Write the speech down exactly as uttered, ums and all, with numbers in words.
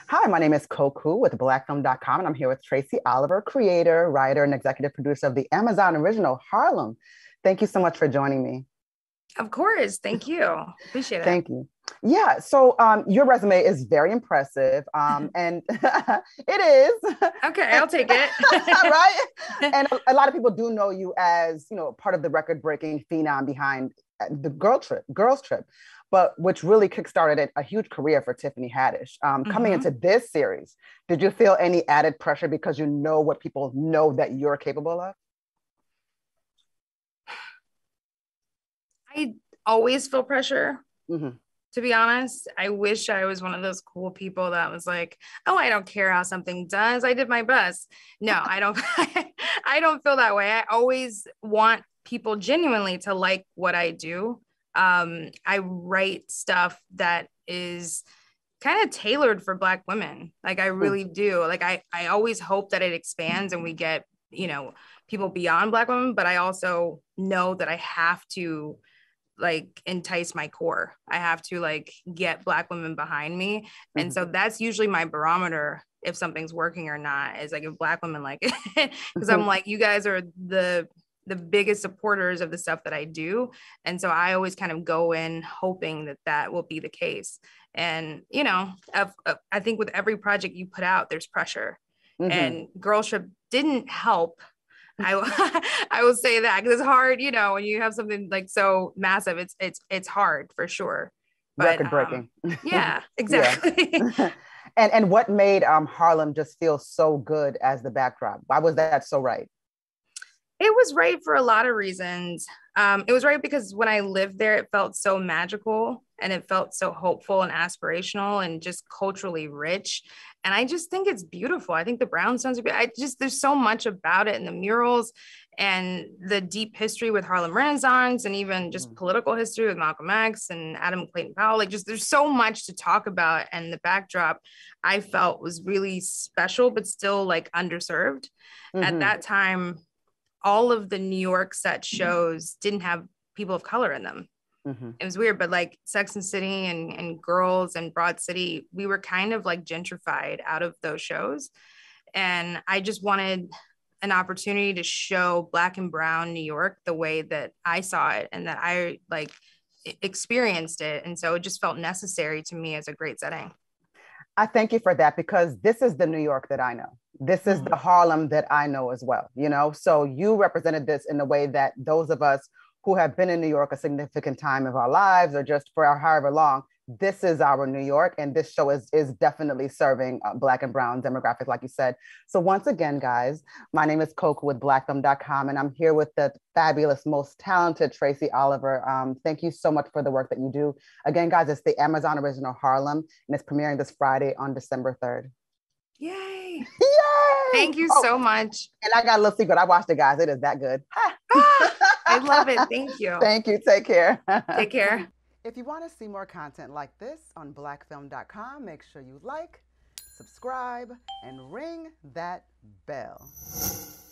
Hi, my name is Koku with blackfilm dot com, and I'm here with Tracy Oliver, creator, writer, and executive producer of the Amazon original Harlem. Thank you so much for joining me. Of course. Thank you. Appreciate it. Thank you. Yeah, so um, your resume is very impressive, um, and it is. Okay, I'll take it. Right? And a, a lot of people do know you as, you know, part of the record-breaking phenom behind the Girl Trip, Girls Trip, but which really kickstarted a, a huge career for Tiffany Haddish. Um, mm-hmm. Coming into this series, did you feel any added pressure because you know what people know that you're capable of? I always feel pressure. Mm-hmm. To be honest, I wish I was one of those cool people that was like, oh, I don't care how something does. I did my best. No, I don't. I don't feel that way. I always want people genuinely to like what I do. Um, I write stuff that is kind of tailored for Black women. Like I really do. Like I, I always hope that it expands and we get, you know, people beyond Black women, but I also know that I have to like entice my core. I have to like get Black women behind me. Mm-hmm. And so that's usually my barometer if something's working or not, is like if Black women like it. Because I'm like, you guys are the the biggest supporters of the stuff that I do. And so I always kind of go in hoping that that will be the case. And, you know, I've, I think with every project you put out, there's pressure. Mm-hmm. And Girl Trip didn't help. I I will say that because it's hard, you know, when you have something like so massive, it's it's it's hard for sure. Record breaking. Um, yeah, exactly. Yeah. and and what made um Harlem just feel so good as the backdrop? Why was that so right? It was right for a lot of reasons. Um, it was right because when I lived there, it felt so magical and it felt so hopeful and aspirational and just culturally rich. And I just think it's beautiful. I think the brownstones are beautiful. I just, there's so much about it, and the murals and the deep history with Harlem Renaissance and even just mm. political history with Malcolm X and Adam Clayton Powell. Like just, there's so much to talk about. And the backdrop I felt was really special, but still like underserved. Mm-hmm. At that time, all of the New York set shows didn't have people of color in them. Mm-hmm. It was weird, but like Sex and City and, and Girls and Broad City, we were kind of like gentrified out of those shows. And I just wanted an opportunity to show Black and brown New York the way that I saw it and that I like experienced it. And so it just felt necessary to me as a great setting. I thank you for that, because this is the New York that I know. This is mm-hmm. the Harlem that I know as well, you know? So you represented this in a way that those of us who have been in New York a significant time of our lives or just for our however long, this is our New York. And this show is, is definitely serving uh, Black and brown demographic, like you said. So once again, guys, my name is Koku with blackfilm dot com, and I'm here with the fabulous, most talented Tracy Oliver. Um, thank you so much for the work that you do. Again, guys, it's the Amazon original Harlem, and it's premiering this Friday on December third. Yay. Yay! Thank you oh, so much. And I got a little secret. I watched it, guys. It is that good. I love it. Thank you. Thank you. Take care. Take care. If you want to see more content like this on blackfilm dot com, make sure you like, subscribe, and ring that bell.